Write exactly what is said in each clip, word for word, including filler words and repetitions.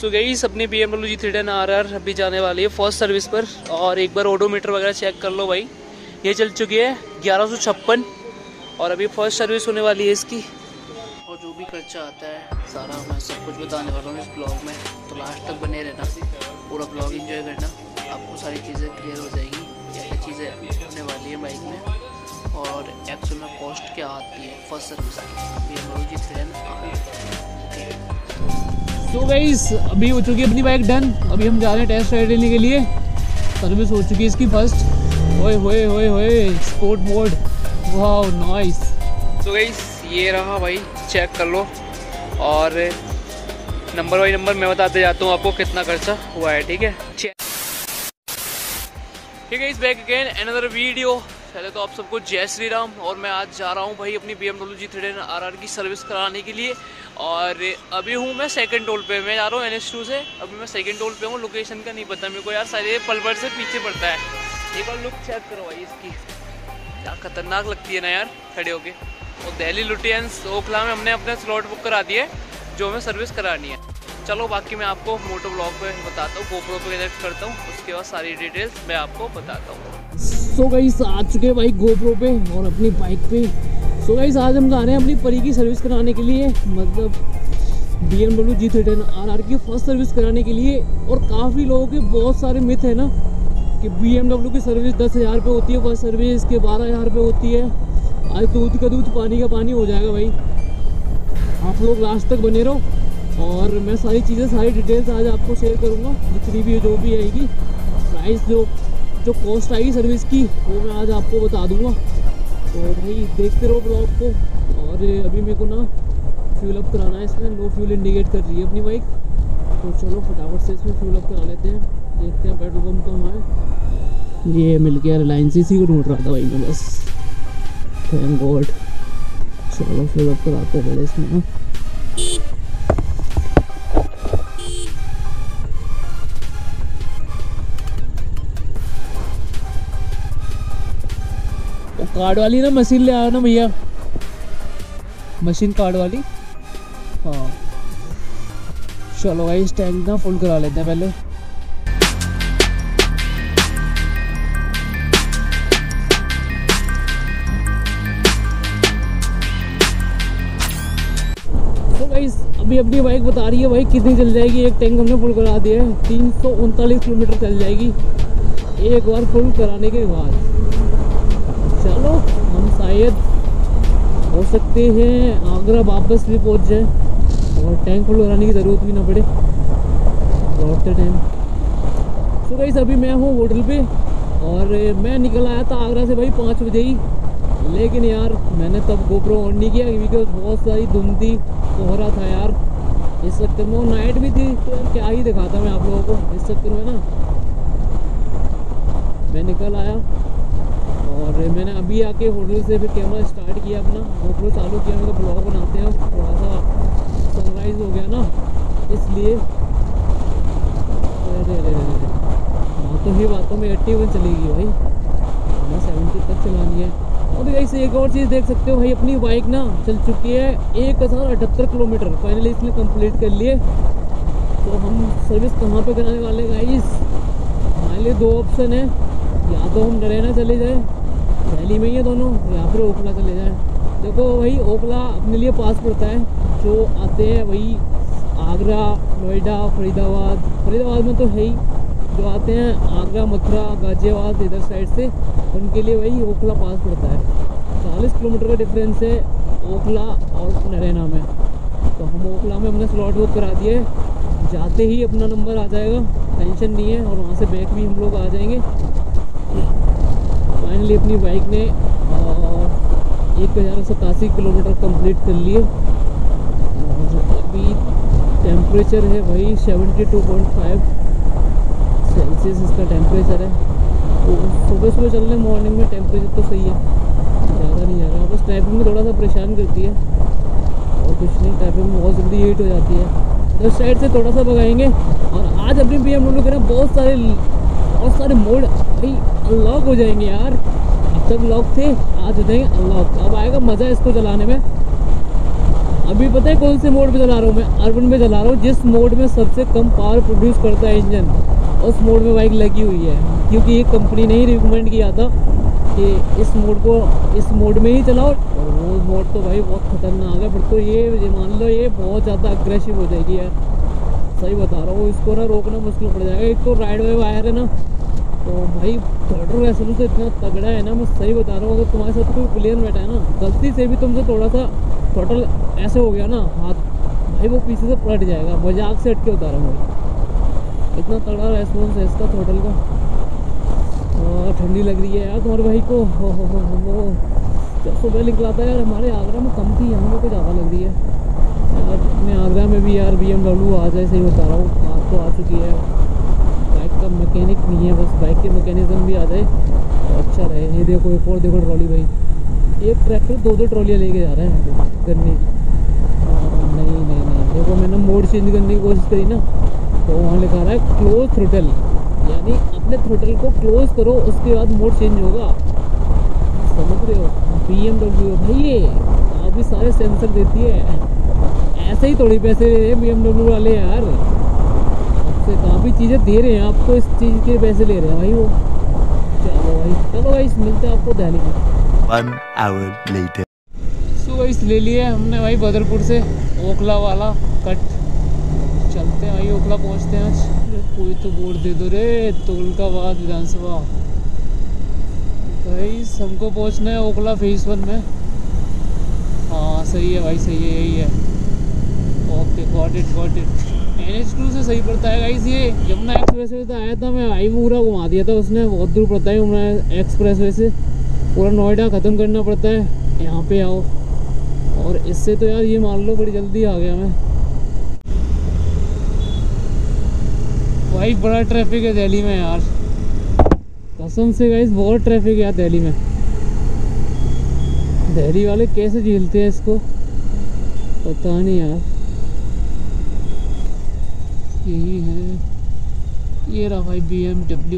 सो guys अपनी B M W G three ten R R अभी जाने वाली है फर्स्ट सर्विस पर। और एक बार ओडोमीटर वगैरह चेक कर लो भाई, ये चल चुकी है ग्यारह सौ छप्पन और अभी फर्स्ट सर्विस होने वाली है इसकी। और जो भी खर्चा आता है सारा मैं सब कुछ बताने वाला हूँ इस ब्लॉग में, तो लास्ट तक बने रहना, पूरा ब्लॉग एंजॉय करना, आपको सारी चीज़ें क्लियर हो जाएगी क्या क्या चीज़ें होने वाली है बाइक में और एक्चुअल में कॉस्ट क्या आती है फर्स्ट सर्विस की B M W G three ten R R. तो गाइस अभी हो चुकी है अपनी बाइक डन, अभी हम जा रहे हैं टेस्ट राइड लेने के लिए। सर्विस हो चुकी है इसकी फर्स्ट। होए होए होए होए स्पोर्ट मोड, वाह नाइस। तो गाइस ये रहा भाई, चेक कर लो और नंबर बाई नंबर मैं बताते जाता हूँ आपको कितना खर्चा हुआ है। ठीक है ठीक है, इस बैक अगेन अनदर वीडियो। पहले तो आप सबको जय श्री राम। और मैं आज जा रहा हूँ भाई अपनी B M W G three ten R R की सर्विस कराने के लिए। और अभी हूँ मैं सेकंड टोल पे, मैं जा रहा हूँ एन एच टू से, अभी मैं सेकंड टोल पे हूँ। लोकेशन का नहीं पता मेरे को यार, शायद ये पलवल से पीछे पड़ता है। एक बार लुक चेक करो भाई इसकी, क्या खतरनाक लगती है ना यार खड़े होके। और दिल्ली लुटियंस ओखला में हमने अपना स्लॉट बुक करा दिए जो हमें सर्विस करानी है। चलो बाकी मैं आपको मोटो ब्लॉग पे बताता हूँ, गोप्रो पे कनेक्ट करता हूँ, उसके बाद सारी डिटेल्स मैं आपको बताता हूँ। सो गाइस आ चुके हैं भाई गोप्रो पे और अपनी बाइक पे। सो गाइस आज हम जा रहे हैं अपनी परी की सर्विस कराने के लिए, मतलब B M W G three ten R R की फर्स्ट सर्विस कराने के लिए। और काफ़ी लोगों के बहुत सारे मिथ है ना कि बी एम डब्ल्यू की सर्विस दस हज़ार पे होती है फर्स्ट सर्विस, के बारह हज़ार पे होती है। आज दूध का दूध पानी का पानी हो जाएगा भाई, आप लोग लास्ट तक बने रहो और मैं सारी चीज़ें सारी डिटेल्स आज आपको शेयर करूँगा, जितनी भी जो भी आएगी प्राइस, जो जो कॉस्ट आएगी सर्विस की वो मैं आज आपको बता दूँगा। तो भाई देखते रहो ब्लॉग को। और अभी मेरे को ना फ्यूल अप कराना है, इसमें लो फ्यूल इंडिकेट कर रही है अपनी बाइक, तो चलो फटाफट से इसमें फ्यूल अप करा लेते हैं। देखते हैं पेट्रोल पम्प कहाँ है। ये मिल गया रिलायंस, इसी को ढूंढ रहा था भाई मैं बस, थैंक गॉड। चलो फ्यूल अप कराते हैं पहले इसमें। कार्ड वाली ना मशीन ले आया ना भैया, मशीन कार्ड वाली। हाँ चलो भाई इस टैंक ना फुल करा लेते हैं पहले। तो भाई अभी अपनी बाइक बता रही है भाई कितनी चल जाएगी। एक टैंक हमने फुल करा दिया है, तीन सौ उनतालीस किलोमीटर चल जाएगी एक बार फुल कराने के बाद। चलो हम शायद हो सकते हैं आगरा वापस भी पहुंच जाए और टैंक फुल कराने की ज़रूरत भी ना पड़े लौटते टाइम। तो गाइस अभी मैं हूँ होटल पे और मैं निकल आया था आगरा से भाई पाँच बजे ही, लेकिन यार मैंने तब गोप्रो ऑन नहीं किया क्योंकि बहुत सारी धुंध थी, कोहरा था यार। इस चक्कर में वो नाइट भी थी, तो यार क्या ही दिखाता मैं आप लोगों को। इस चक्कर में ना मैं निकल आया और मैंने अभी आके होटल से फिर कैमरा स्टार्ट किया, अपना गोप्रो चालू किया। मैं तो ब्लॉग बनाते हैं, थोड़ा सा सनराइज़ हो गया ना इसलिए। अरे अरे अरे बातों ही बातों में एट्टी वन चलेगी भाई, हमें सेवेंटी तक चलानी है। और भाई से एक और चीज़ देख सकते हो भाई, अपनी बाइक ना चल चुकी है एक हज़ार अठहत्तर किलोमीटर फाइनली इसने कंप्लीट कर लिए। तो हम सर्विस कहाँ पे कराने वाले गाइस, हमारे लिए दो ऑप्शन है, या तो हम नरेना चले जाए, दिल्ली में ही है दोनों, या फिर ओखला चले जाए। देखो भाई ओखला अपने लिए पास पड़ता है, जो आते हैं वही आगरा, नोएडा, फरीदाबाद, फरीदाबाद में तो है ही, जो आते हैं आगरा, मथुरा, गाजियाबाद इधर साइड से, उनके लिए वही ओखला पास पड़ता है। चालीस किलोमीटर का डिफरेंस है ओखला और नरेना में। तो हम ओखला में हमने स्लॉट बुक करा दिए, जाते ही अपना नंबर आ जाएगा, टेंशन नहीं है। और वहाँ से बैक भी हम लोग आ जाएंगे। फाइनली अपनी बाइक ने एक हज़ार सतासी किलोमीटर कंप्लीट कर लिए। और अभी टेम्परेचर है भाई seventy two point five Celsius इसका टेम्परेचर है। तो सुबह सुबह चलने मॉर्निंग में टेम्परेचर तो सही है, ज़्यादा नहीं जा रहा। बस ट्रैफिक में थोड़ा सा परेशान करती है और कुछ नहीं, ट्रैफिक में बहुत जल्दी हीट हो जाती है। तो साइड से थोड़ा सा भगाएंगे। और आज अपनी बी एम डब्ल्यू के ना बहुत सारे बहुत सारे मोड भाई अनलॉक हो जाएंगे यार। अब तक लॉक थे, आज हो जाएंगे अनलॉक। अब आएगा मज़ा इसको चलाने में। अभी पता है कौन से मोड पे चला रहा हूँ मैं? अर्बन में चला रहा हूँ, जिस मोड में सबसे कम पावर प्रोड्यूस करता है इंजन, उस मोड में बाइक लगी हुई है। क्योंकि ये कंपनी ने ही रिकमेंड किया था कि इस मोड को इस मोड में ही चलाओ। और वो मोड तो भाई बहुत खतरनाक है। फिर तो ये, ये मान लो ये बहुत ज़्यादा अग्रेसिव हो जाएगी यार, सही बता रहा हूँ। इसको ना रोकना मुश्किल पड़ जाएगा। एक तो राइड वे वायर है ना, तो भाई थ्रोटल रेस्पॉन्स तो इतना तगड़ा है ना, मैं सही बता रहा हूँ। अगर तुम्हारे साथ कोई प्लेयर बैठा है ना, गलती से भी तुमसे थोड़ा सा थ्रोटल ऐसे हो गया ना हाथ, भाई वो पीछे से पलट जाएगा। मजाक से हट के उतारा भाई, इतना तगड़ा रेस्पॉन्स है इसका थ्रोटल का। और ठंडी लग रही है यार तुम्हारे भाई को। हो हो हो हो जब सुबह निकला था यार, हमारे आगरा में कम थी, यहाँ पे ज़्यादा लग रही है यार। अपने आगरा में भी यार बी एम डब्ल्यू आ जाए, सही बता रहा हूँ, बात तो आ चुकी है। बाइक का मैकेनिक नहीं है, बस बाइक के मैकेनिज्म भी आ जाए तो अच्छा रहे। ये देखो एक और देखो ट्रॉली भाई, एक ट्रैक्टर दो दो ट्रॉलियाँ लेके जा रहे हैं गन्ने की। नहीं नहीं नहीं, देखो मैंने मोड चेंज करने की कोशिश करी ना, तो वहाँ लिखा रहा है क्लोज थ्रोटल, यानी अपने थ्रोटल को क्लोज करो, उसके बाद मोड चेंज होगा। समझ रहे हो? बी एम डब्ल्यू भाई ये काफ़ी सारे सेंसर देती है, ऐसे ही थोड़ी पैसे ले रहे हैं बी एम डब्ल्यू वाले यार, आपसे काफ़ी चीज़ें दे रहे हैं, आपको इस चीज़ के पैसे ले रहे हैं भाई वो। चलो भाई, चलो भाई मिलते हैं आपको दिल्ली में। One hour later. So guys ले लिए हमने भाई बदरपुर से ओखला वाला कट, चलते हैं भाई ओखला पहुंचते हैं आज। कोई तो बोर्ड दे दो रे, तुगलकाबाद विधानसभा। भाई हमको पहुंचना है ओखला फेज वन में। हाँ सही है भाई, सही है, यही है। Okay got it got it. N H two से सही पड़ता है गाइस ये। यमुना एक्सप्रेस वे से आया था मैं, आई पूरा घुमा दिया था उसने, बहुत दूर पड़ता है यमुना एक्सप्रेस वे से, पूरा नोएडा ख़त्म करना पड़ता है, यहाँ पे आओ। और इससे तो यार ये मान लो बड़ी जल्दी आ गया मैं भाई। बड़ा ट्रैफिक है दिल्ली में यार, कसम से गाइस बहुत ट्रैफिक है यार दिल्ली में। दिल्ली वाले कैसे झेलते हैं इसको पता नहीं यार। यही है, ये रहा भाई बी एम डब्ल्यू।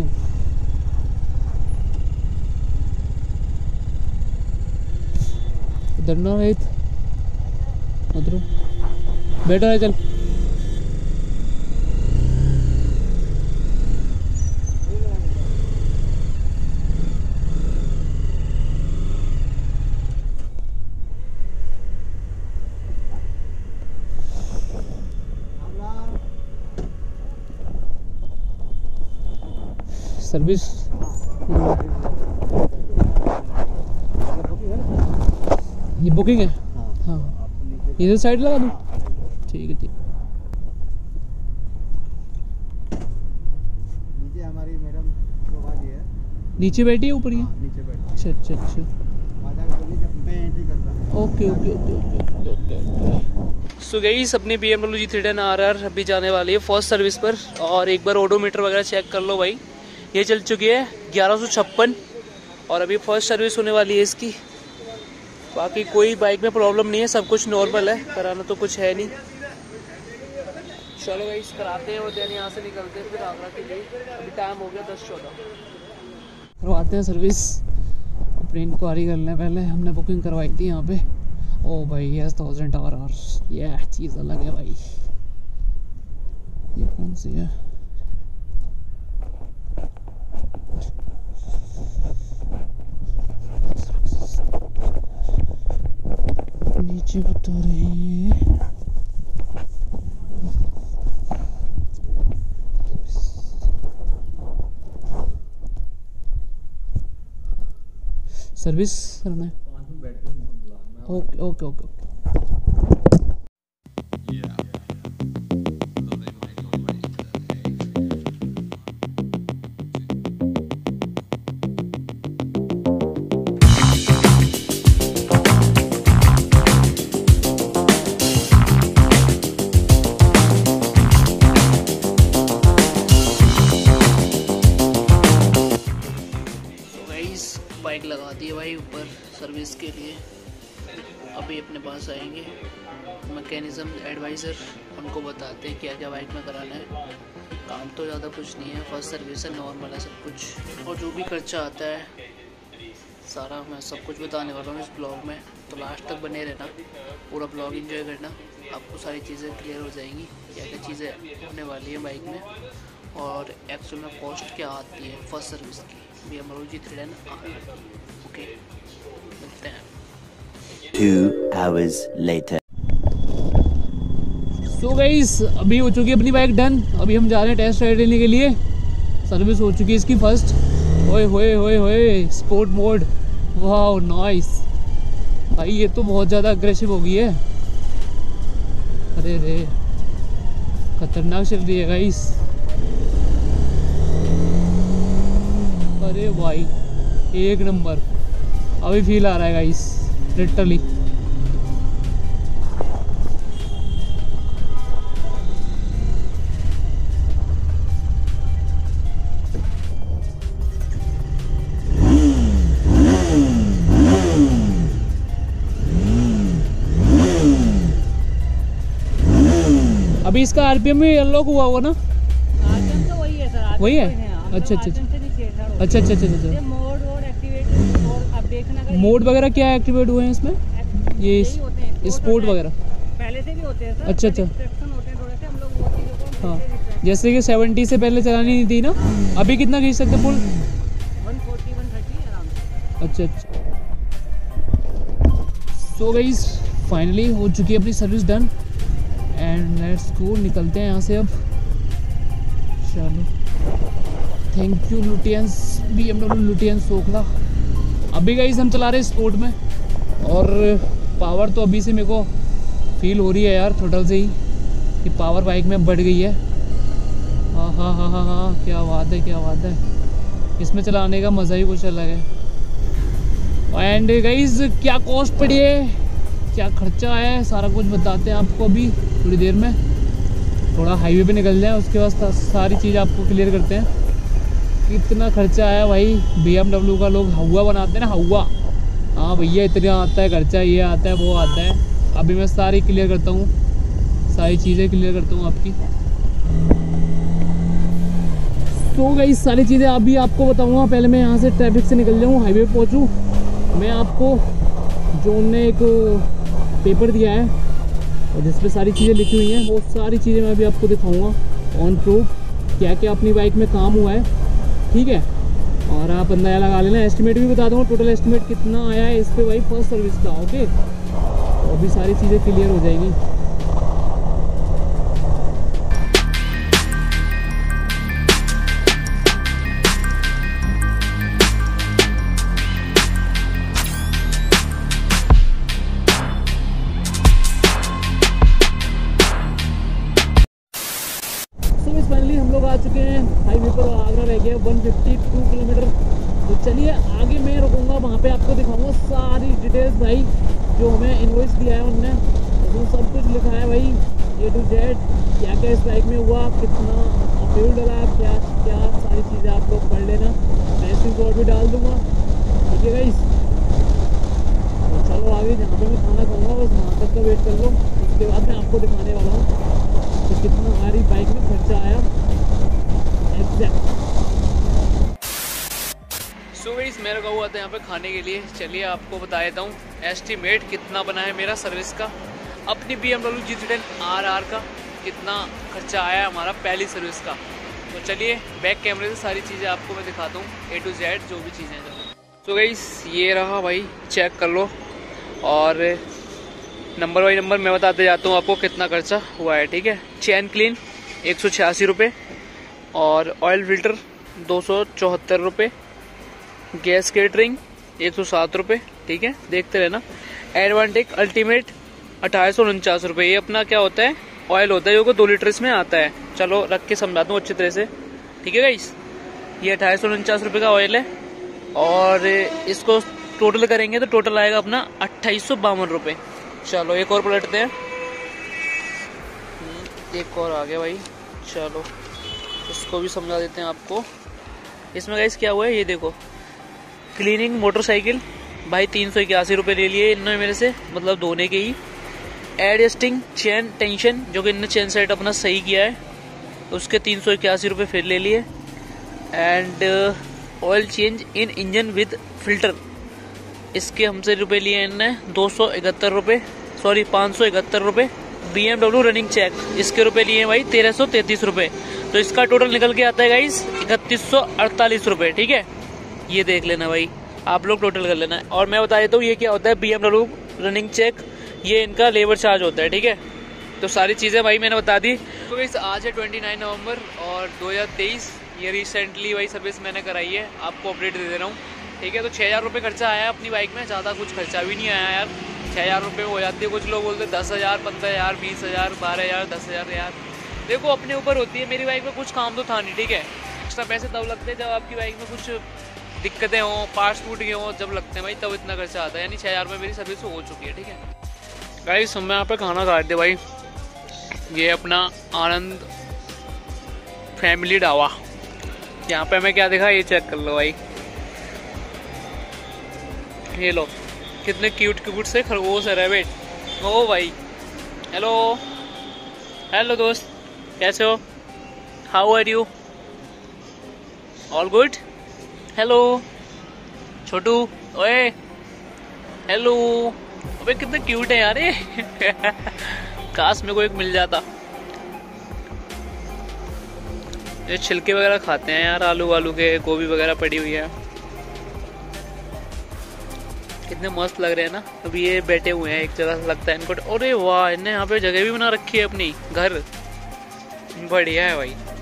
दन्ना है उधर बैठा है, चल सर्विस। ये बुकिंग है? हाँ, इधर साइड लगा दूँ? ठीक है ठीक। नीचे हमारी मैडम शोभाजी है, नीचे बैठी है ऊपर ही? नीचे बैठी। अच्छा अच्छा अच्छा, एंट्री करता है। Okay okay okay okay okay. So guys अपनी B M W G three ten R R अभी जाने वाली है फर्स्ट सर्विस पर। और एक बार ओडोमीटर वगैरह चेक कर लो भाई, ये चल चुकी है ग्यारह सौ छप्पन और अभी फर्स्ट सर्विस होने वाली है इसकी। बाकी कोई बाइक में प्रॉब्लम नहीं है, सब कुछ नॉर्मल है, कराना तो कुछ है नहीं। चलो गाइस कराते हैं और देन यहाँ से निकलते हैं फिर आगरा के लिए। अभी टाइम हो गया दस चौदह। करवाते हैं सर्विस, अपनी इंक्वायरी कर लें पहले। हमने बुकिंग करवाई थी यहाँ पे। ओ भाई यस थाउजेंड आर आर, ये चीज़ अलग है भाई। ये कौन सी है? नीचे बता रहे हैं सर्विस करना है। Okay okay okay okay. Bike लगा दी है भाई ऊपर सर्विस के लिए। अभी अपने पास आएंगे मैकेनिज्म एडवाइज़र, उनको बताते हैं क्या क्या बाइक में कराना है। काम तो ज़्यादा कुछ नहीं है, फर्स्ट सर्विस है, नॉर्मल है सब कुछ। और जो भी खर्चा आता है सारा मैं सब कुछ बताने वाला हूँ इस ब्लॉग में, तो लास्ट तक बने रहना, पूरा ब्लॉग एंजॉय करना। आपको सारी चीज़ें क्लियर हो जाएंगी, क्या क्या चीज़ें होने वाली है बाइक में और एक्चुअल में कॉस्ट क्या आती है फर्स्ट सर्विस की B M W G three ten R. Okay, मिलते हैं। Two hours later. So guys, अभी हो चुकी है अपनी बाइक डन। अभी हम जा रहे हैं टेस्ट राइड लेने के लिए। सर्विस हो चुकी है इसकी फर्स्ट। ओए होए होए होए, स्पोर्ट मोड, वाह नाइस भाई, ये तो बहुत ज़्यादा अग्रेसिव हो गई है। अरे रे, खतरनाक चल रही है गाइस। अरे भाई एक नंबर, अभी फील आ रहा है गाइस लिटरली। अभी इसका आरपीएम भी अनलॉक हुआ होगा ना? आरपीएम तो वही है सर, वही है? हाँ, अच्छा अच्छा आरपीएम से नहीं छेड़छाड़ होगी। अच्छा अच्छा अच्छा अच्छा ये मोड और एक्टिवेट और अब देखना अगर मोड वगैरह क्या एक्टिवेट हुए हैं इसमें? ये यही होते हैं, वो स्पोर्ट तो वगैरह? पहले से भी होते हैं सर। अच्छा, अच्छा। रिस्ट्रिक्शन होते हैं थोड़े से, हम लोग वो चीज़ों को हाँ, फिर से restrict- जैसे कि सेवेंटी से पहले चलानी नहीं थी ना, अभी कितना खींच सकते full? One forty one thirty आराम से। अच्छा अच्छा। सो गाइस, फाइनली हो चुकी है अपनी service done and let's go, निकलते हैं यहाँ से अब। चलो, thank you Lutyens, B M W Lutyens Okhla. अभी गाइस हम चला रहे हैं स्पोर्ट में और पावर तो अभी से मेरे को फील हो रही है यार, थोड़ा से ही कि पावर बाइक में बढ़ गई है। हाँ हाँ हाँ हाँ हाँ, क्या बात है, क्या बात है। इसमें चलाने का मज़ा ही कुछ अलग है। एंड गाइस, क्या कॉस्ट पड़ी है, क्या खर्चा है, सारा कुछ बताते हैं आपको अभी थोड़ी देर में। थोड़ा हाईवे पे निकल जाए, उसके बाद सारी चीज़ आपको क्लियर करते हैं। कितना खर्चा आया भाई, बी एम डब्ल्यू का लोग हवा बनाते हैं ना, हवा। हाँ भैया, इतना आता है खर्चा, ये आता है वो आता है। अभी मैं सारी क्लियर करता हूँ, सारी चीज़ें क्लियर करता हूँ आपकी। तो गई सारी चीज़ें अभी आपको बताऊँगा। पहले मैं यहाँ से ट्रैफिक से निकल जाऊँ, हाईवे पे पहुँचूँ। मैं आपको जो उनने एक पेपर दिया है और जिस पे सारी चीज़ें लिखी हुई हैं, वो सारी चीज़ें मैं अभी आपको दिखाऊँगा ऑन प्रूफ, क्या क्या अपनी बाइक में काम हुआ है, ठीक है। और आप अंदाजा लगा लेना, एस्टिमेट भी बता दूँगा टोटल एस्टिमेट कितना आया है इस पे भाई फर्स्ट सर्विस का। ओके, तो अभी सारी चीज़ें क्लियर हो जाएगी। फाइनली हम लोग आ चुके हैं हाईवे पर, आगरा रह गया एक सौ बावन किलोमीटर। तो चलिए आगे मैं रुकूंगा, वहाँ पे आपको दिखाऊंगा सारी डिटेल्स भाई, जो हमें इनवॉइस दिया है उनने, उसमें सब कुछ लिखा है भाई, ए टू जेड, क्या क्या इस बाइक में हुआ, कितना फ्यूल डला, क्या क्या सारी चीज़ें आप लोग पढ़ लेना। मैं स्क्रीन भी डाल दूँगा, ठीक है गाइस। तो चलो आगे, जहाँ पे मैं खाना खाऊँगा बस वहाँ तक का वेट कर लो, उसके बाद मैं आपको दिखाने वाला हूँ तो कितना हमारी बाइक में खर्चा आया एग्जैक्ट। सो गाइस, मैं रुका हुआ था यहाँ पे खाने के लिए। चलिए आपको बता देता हूँ एस्टिमेट कितना बना है मेरा सर्विस का, अपनी B M W G three ten R R का कितना खर्चा आया हमारा पहली सर्विस का। तो चलिए बैक कैमरे से सारी चीज़ें आपको मैं दिखाता हूँ, ए टू जेड जो भी चीज़ें हैं। सो गाइस, ये रहा भाई, चेक कर लो और नंबर बाई नंबर मैं बताते जाता हूँ आपको कितना खर्चा हुआ है, ठीक है। चैन क्लीन एक सौ छियासी रुपये और ऑयल फिल्टर दो सौ चौहत्तर रुपये, गैस केटरिंग एक सौ सात रुपये, ठीक है, देखते रहना। एडवांटेक अल्टीमेट अठारह सौ उनचास रुपये, ये अपना क्या होता है, ऑयल होता है जो को दो लीटर इसमें आता है। चलो रख के समझाता हूँ अच्छी तरह से, ठीक है गाइस। ये अठारह सौ उनचास रुपये का ऑयल है और इसको टोटल करेंगे तो टोटल आएगा अपना अट्ठाईस सौ बावन रुपये। चलो एक और पलटते हैं, एक और आ गया भाई। चलो इसको भी समझा देते हैं आपको। इसमें गाइस क्या हुआ है, ये देखो, क्लीनिंग मोटरसाइकिल भाई तीन सौ इक्यासी रुपये ले लिए इन्होंने मेरे से, मतलब धोने के ही। एडजस्टिंग चेन टेंशन, जो कि इन्होंने चेन सेट अपना सही किया है, उसके तीन सौ इक्यासी रुपये फिर ले लिए। And oil change in engine with filter इसके हमसे रुपए लिए इनने दो सौ इकहत्तर रुपये, सॉरी पाँच सौ इकहत्तर रुपये। B M W running check, इसके रुपए लिए हैं भाई तेरह सौ तैंतीस रुपये। तो इसका टोटल निकल के आता है गाइस इकतीस सौ अड़तालीस रुपये। ठीक है, ये देख लेना भाई, आप लोग टोटल कर लेना। और मैं बता देता हूँ ये क्या होता है B M W running check, ये इनका लेबर चार्ज होता है। ठीक है, तो सारी चीज़ें भाई मैंने बता दी। तो गाइस आज है उनतीस नवंबर और दो हज़ार तेईस, ये रिसेंटली भाई सर्विस मैंने कराई है, आपको अपडेट दे दे रहा हूँ। ठीक है, तो छः हज़ार रुपये खर्चा आया अपनी बाइक में, ज़्यादा कुछ खर्चा भी नहीं आया यार। छः हज़ार रुपये हो जाती है, कुछ लोग बोलते हैं दस हज़ार, पंद्रह हज़ार, बीस हज़ार, बारह हज़ार, दस हज़ार। यार देखो अपने ऊपर होती है, मेरी बाइक में कुछ काम तो था नहीं। ठीक है, एक्स्ट्रा पैसे तब लगते हैं जब आपकी बाइक में कुछ दिक्कतें हों, पार्ट्स टूट गए हों, जब लगते हैं भाई तब इतना खर्चा आता है। यानी छः हज़ार में मेरी सर्विस हो चुकी है। ठीक है गाइस, हम यहाँ पे खाना खा रहे थे भाई, ये अपना आनंद फैमिली ढाबा। यहाँ पे हमें क्या दिखा ये चेक कर लो भाई, ये लो कितने क्यूट क्यूट से खरगोश है, रैबिट। ओ भाई, हेलो हेलो दोस्त, कैसे हो? How are you? All good? Hello छोटू, ओए हेलो। अबे कितने क्यूट है यार ये काश मेरे को एक मिल जाता। ये छिलके वगैरह खाते हैं यार, आलू वालू के, गोभी वगैरह पड़ी हुई है, कितने मस्त लग रहे हैं ना। अभी ये बैठे हुए हैं एक जगह, लगता है इनको। अरे वाह, इन्हें यहाँ पे जगह भी बना रखी है अपनी, घर बढ़िया है भाई।